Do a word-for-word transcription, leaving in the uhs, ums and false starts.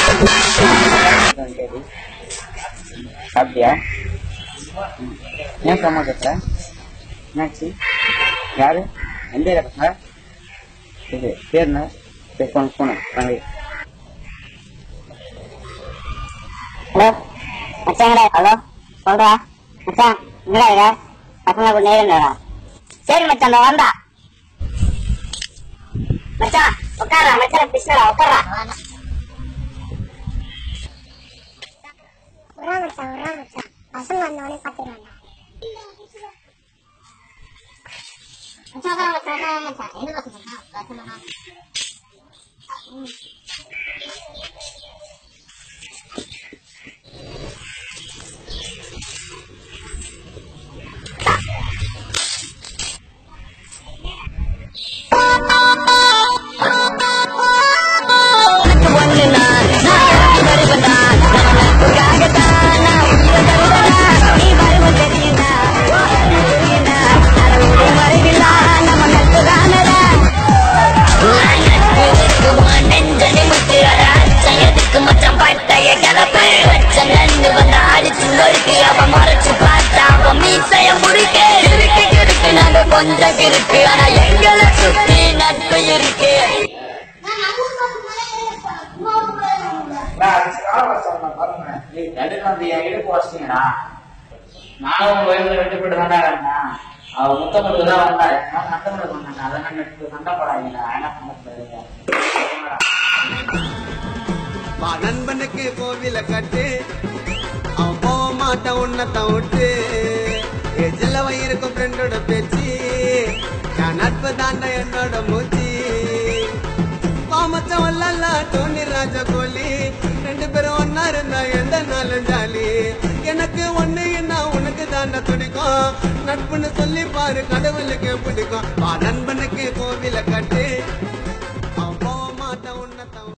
சாப்பிட்டியா? ஏன் சம்மா கேட்கல? என்னாச்சு? யாரு? எந்த ஏரியா பசங்க? இது பேர் என்ன? போன போன வாங்க. ஹலோ மச்சாங்கடா. ஹலோ சொல்றா மச்சான். என்னடா இத பசங்க கூட நேரா? சரி மச்சான் வந்தா மச்சான் உட்காரா. மச்சான் பிஸ்னரா உட்காரா. உரா மச்சான் உரா மச்சான் பசங்க வந்தோடனே பாத்துருவாங்க. மச்சான் மச்சான் மச்சான் என்ன பசங்க கொஞ்சம் இருக்கு ஆனா எங்களை சுத்தி நட்பு இருக்கு. நானும் உங்க வயசுல ரெண்டு பேர் தாண்டா இருந்தேன். அவ முத்தமிழுக்கு தான் வந்தா நட்டமிழுக்கு வந்தாங்க. அதெல்லாம் நெட்டு சண்டைப்படாதீங்களா? என்ன பண்ண நண்பனுக்கு கோவில கட்டு அவன் போக மாட்டான் உன்னத்தான் விட்டு எஜில வயிறுக்கும் ஃப்ரெண்டோட பேச்சு நான் நட்பு தாண்ட என்னோட மூச்சு பாமச்சம் வல்லல்ல டோனி ராஜா கோலி ரெண்டு பேரும் ஒன்னா இருந்தா எந்த நாளும் ஜாலி எனக்கு ஒண்ணு என்ன உனக்கு தாண்ட துடிக்கும் நட்புன்னு சொல்லி பாரு கடவுளுக்கு பிடிக்கும் நண்பனுக்கு கோவில கட்டு